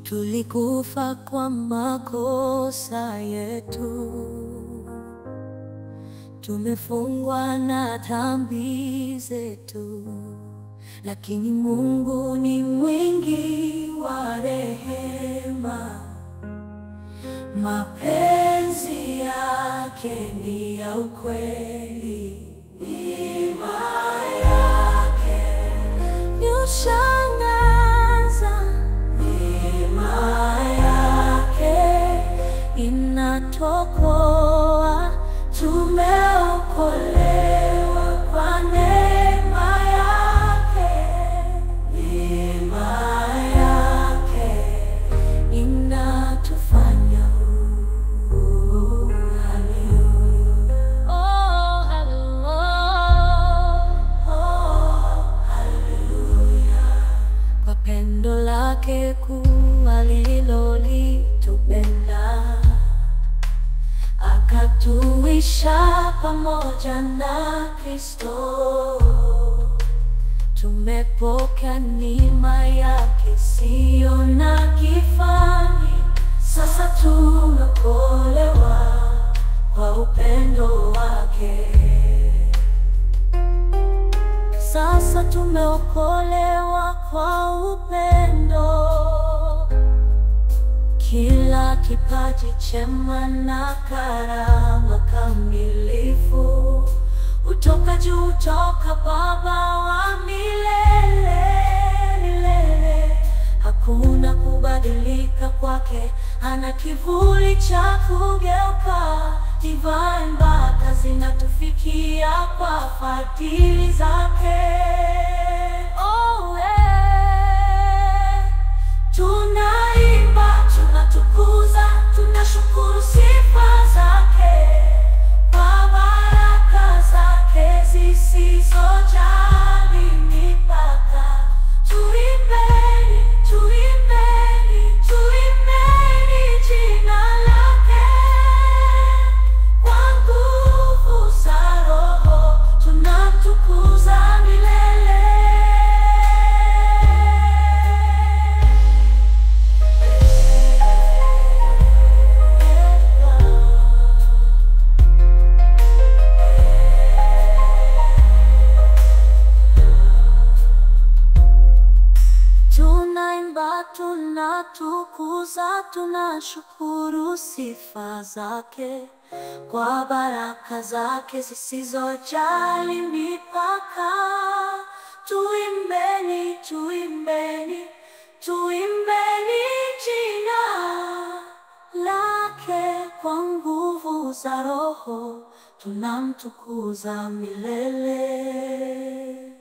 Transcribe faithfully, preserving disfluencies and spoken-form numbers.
Tulikufa kwa makosa yetu, tumefungwa na dhambi zetu, lakini Mungu ni mwingi wa rehema. Mapenzi yake ni ya ukweli, neema yake yashangaza, neema yake inatuokoa, tumeokolewa kwa neema yake, neema yake inatufanya huru. Hallelujah. Oh, hallelujah. Oh, hallelujah. Kwa pendo lake kuu alilolitupenda, akatuisha pamoja na Kristo. Tumepokea neema yake siyo na kifani, sasa tumeokolewa kwa upendo wake. Sasa tumeokolewa kwa upendo. Kila kipaji chema na karama kamilifu hutoka juu, toka Baba wa milele milele. Hakuna kubadilika kwake, hana kivuli cha kugeuka. Divine baraka zinatufikia kwa fadhili zake. Oh, yeah. Tunaimba, tunatukuza, tunashukuru sifa zake, kwa baraka zake zisizojali mipaka. Tuimbeni, tuimbeni, tuimbeni jina lake, kwa nguvu za Roho tunamtukuza milele. Tunaimba, tunatukuza, tunashukuru sifa zake, kwa baraka zake zisizojali mipaka. Tuimbeni, tuimbeni, tuimbeni jina lake, kwa nguvu za Roho tunamtukuza milele.